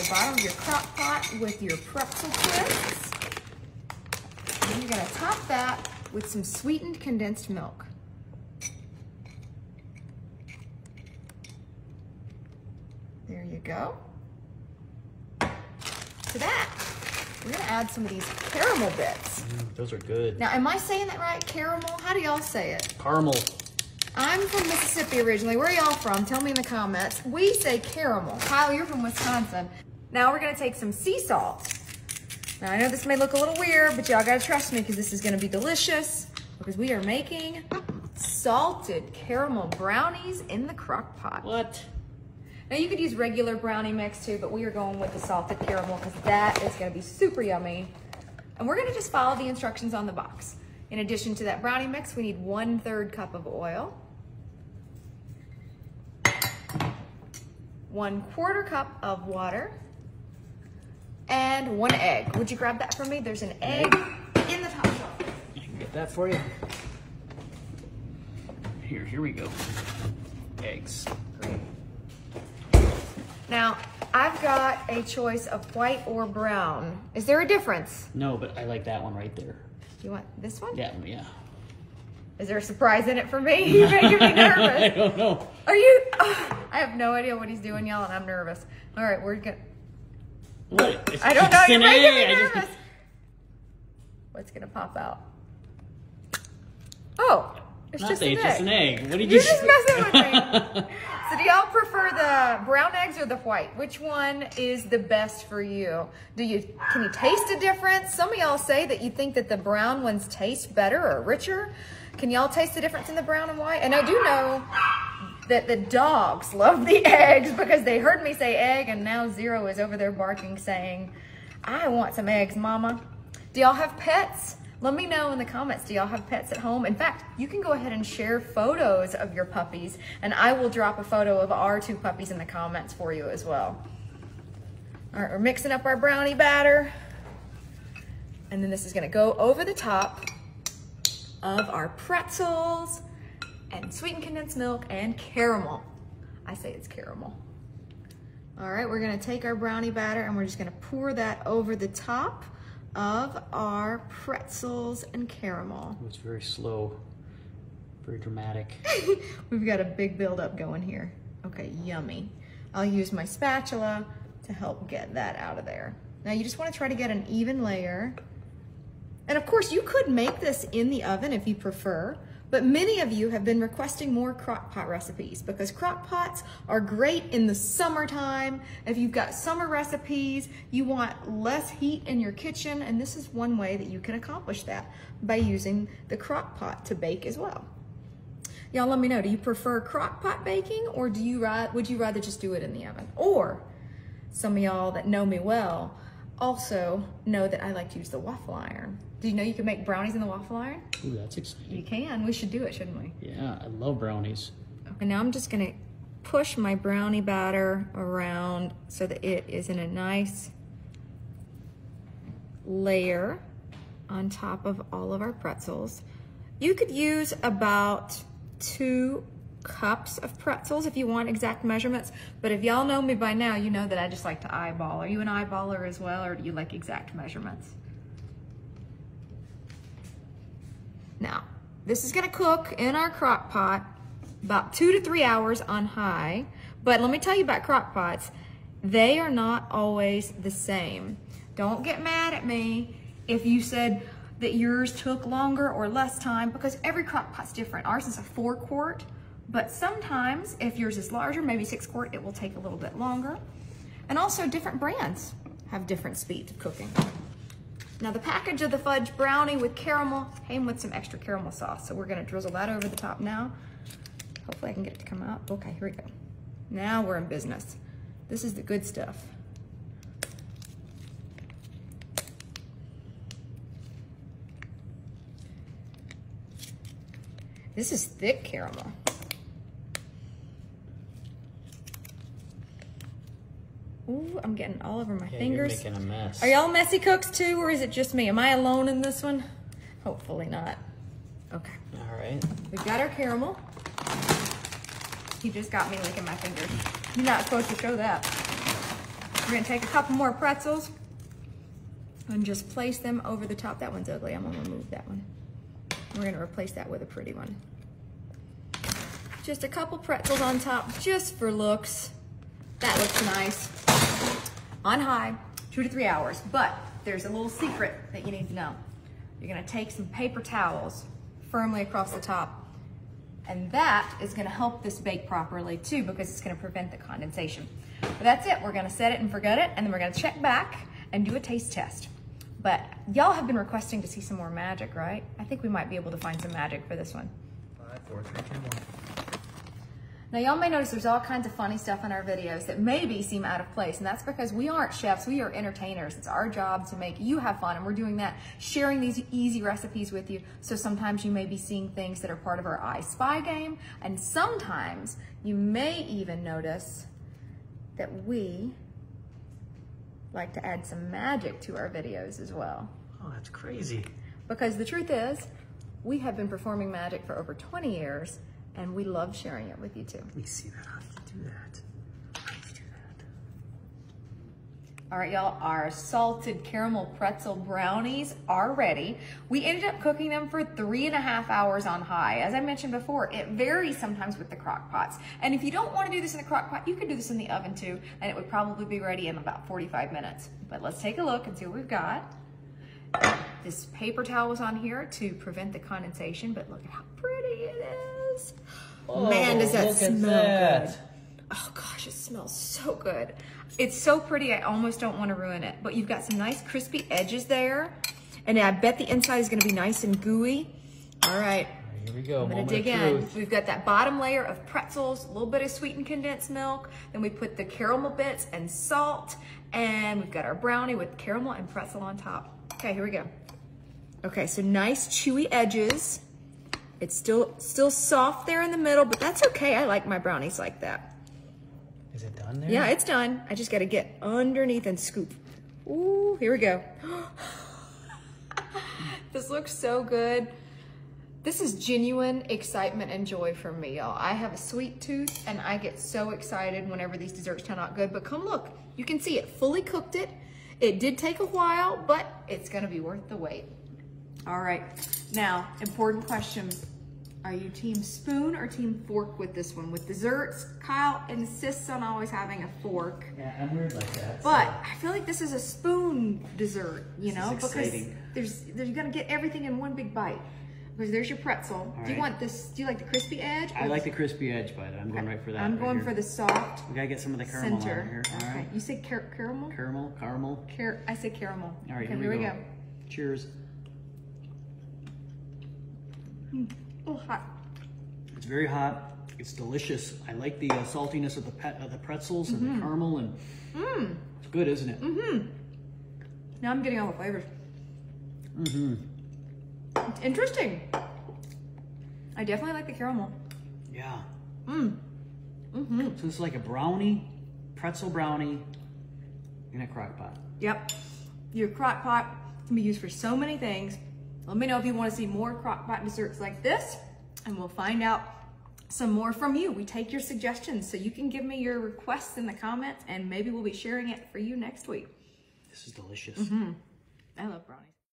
bottom of your crock pot with your pretzel twists. And you're gonna top that with some sweetened condensed milk. There you go. To that, we're gonna add some of these caramel bits. Those are good. Now, am I saying that right? Caramel? How do y'all say it? Caramel. I'm from Mississippi originally. Where are y'all from? Tell me in the comments. We say caramel. Kyle, you're from Wisconsin. Now we're gonna take some sea salt. Now I know this may look a little weird, but y'all gotta trust me because this is gonna be delicious because we are making salted caramel brownies in the crock pot. What? Now you could use regular brownie mix too, but we are going with the salted caramel because that is gonna be super yummy. And we're gonna just follow the instructions on the box. In addition to that brownie mix, we need 1/3 cup of oil, 1/4 cup of water, and 1 egg. Would you grab that for me? There's an egg in the top shelf. I can get that for you. Here we go. Eggs. Great. Now, I've got a choice of white or brown. Is there a difference? No, but I like that one right there. You want this one? Yeah. Is there a surprise in it for me? You're making me nervous. I don't know. Are you? Oh, I have no idea what he's doing, y'all, and I'm nervous. All right, we're gonna. What? I don't know. You're making me I nervous. What's gonna pop out? Oh, it's just an egg. It's just an egg. What did You're you? just messing with me. So do y'all prefer the brown eggs or the white? Which one is the best for you? Can you taste a difference? Some of y'all say that you think that the brown ones taste better or richer. Can y'all taste the difference in the brown and white? And I do know that the dogs love the eggs because they heard me say egg and now Zero is over there barking saying, I want some eggs, mama. Do y'all have pets? Let me know in the comments, do y'all have pets at home? In fact, you can go ahead and share photos of your puppies and I will drop a photo of our 2 puppies in the comments for you as well. All right, we're mixing up our brownie batter. And then this is gonna go over the top of our pretzels and sweetened condensed milk and caramel. I say it's caramel. All right, we're gonna take our brownie batter and we're just gonna pour that over the top of our pretzels and caramel. It's very slow, very dramatic. We've got a big buildup going here. Okay, yummy. I'll use my spatula to help get that out of there. Now you just want to try to get an even layer. And of course you could make this in the oven if you prefer, but many of you have been requesting more crock pot recipes because crock pots are great in the summertime. If you've got summer recipes, you want less heat in your kitchen, and this is one way that you can accomplish that by using the crock pot to bake as well. Y'all let me know, do you prefer crock pot baking or would you rather just do it in the oven? Or some of y'all that know me well also know that I like to use the waffle iron. Do you know you can make brownies in the waffle iron? Ooh, that's exciting. You can. We should do it, shouldn't we? Yeah, I love brownies. Okay, now I'm just gonna push my brownie batter around so that it is in a nice layer on top of all of our pretzels. You could use about 2 cups of pretzels if you want exact measurements, but if y'all know me by now, you know that I just like to eyeball. Are you an eyeballer as well, or do you like exact measurements? Now, this is gonna cook in our crock pot about 2 to 3 hours on high, but let me tell you about crock pots. They are not always the same. Don't get mad at me if you said that yours took longer or less time because every crock pot's different. Ours is a 4-quart, but sometimes if yours is larger, maybe 6-quart, it will take a little bit longer. And also different brands have different speeds of cooking. Now the package of the fudge brownie with caramel came with some extra caramel sauce. So we're gonna drizzle that over the top now. Hopefully I can get it to come out. Okay, here we go. Now we're in business. This is the good stuff. This is thick caramel. Ooh, I'm getting all over my fingers. You're making a mess. Are y'all messy cooks too, or is it just me? Am I alone in this one? Hopefully not. Okay. All right. We've got our caramel. You just got me licking my fingers. You're not supposed to show that. We're gonna take a couple more pretzels and just place them over the top. That one's ugly, I'm gonna remove that one. We're gonna replace that with a pretty one. Just a couple pretzels on top, just for looks. That looks nice. On high, 2 to 3 hours. But there's a little secret that you need to know. You're gonna take some paper towels firmly across the top, and that is gonna help this bake properly too, because it's gonna prevent the condensation. But that's it, we're gonna set it and forget it, and then we're gonna check back and do a taste test. But y'all have been requesting to see some more magic, right? I think we might be able to find some magic for this one. 5, 4, 3, 2, 1. Now y'all may notice there's all kinds of funny stuff in our videos that maybe seem out of place, and that's because we aren't chefs, we are entertainers. It's our job to make you have fun, and we're doing that, sharing these easy recipes with you. So sometimes you may be seeing things that are part of our I Spy game, and sometimes you may even notice that we like to add some magic to our videos as well. Oh, that's crazy. Because the truth is, we have been performing magic for over 20 years, and we love sharing it with you too. Let me see that. How did you do that? How did you do that? All right, y'all, our salted caramel pretzel brownies are ready. We ended up cooking them for 3.5 hours on high. As I mentioned before, it varies sometimes with the crock pots. And if you don't want to do this in the crock pot, you could do this in the oven too, and it would probably be ready in about 45 minutes. But let's take a look and see what we've got. This paper towel was on here to prevent the condensation, but look at how pretty it is. Oh, man, does that look at smell that. good. Oh gosh, it smells so good. It's so pretty, I almost don't want to ruin it. But you've got some nice crispy edges there. And I bet the inside is going to be nice and gooey. All right. Here we go. I'm going to dig in. We've got that bottom layer of pretzels, a little bit of sweetened condensed milk. Then we put the caramel bits and salt. And we've got our brownie with caramel and pretzel on top. Okay, here we go. Okay, so nice chewy edges. It's still soft there in the middle, but that's okay. I like my brownies like that. Is it done there? Yeah, it's done. I just got to get underneath and scoop. Ooh, here we go. This looks so good. This is genuine excitement and joy for me, y'all. I have a sweet tooth, and I get so excited whenever these desserts turn out good. But come look, you can see it fully cooked it. It did take a while, but it's going to be worth the wait. All right, now, important question. Are you team spoon or team fork with this one? With desserts, Kyle insists on always having a fork. Yeah, I'm weird like that. But I feel like this is a spoon dessert, you know, because exciting. you're gonna get everything in one big bite. Because there's your pretzel. All Do you right. want this? Do you like the crispy edge? I like the crispy edge, but I'm going right for that. I'm right going here. for the soft We gotta get some of the caramel center. on here. All Okay. right. You say caramel? Caramel. I say caramel. All right, okay, here we go. go. Cheers. Oh, hot. It's very hot. It's delicious. I like the saltiness of the pretzels and the caramel, and it's good, isn't it? Now I'm getting all the flavors. It's interesting. I definitely like the caramel. Yeah. So it's like a brownie, pretzel brownie in a crock pot. Yep. Your crock pot can be used for so many things. Let me know if you want to see more crock pot desserts like this, and we'll find out some more from you. We take your suggestions, so you can give me your requests in the comments, and maybe we'll be sharing it for you next week. This is delicious. I love brownies.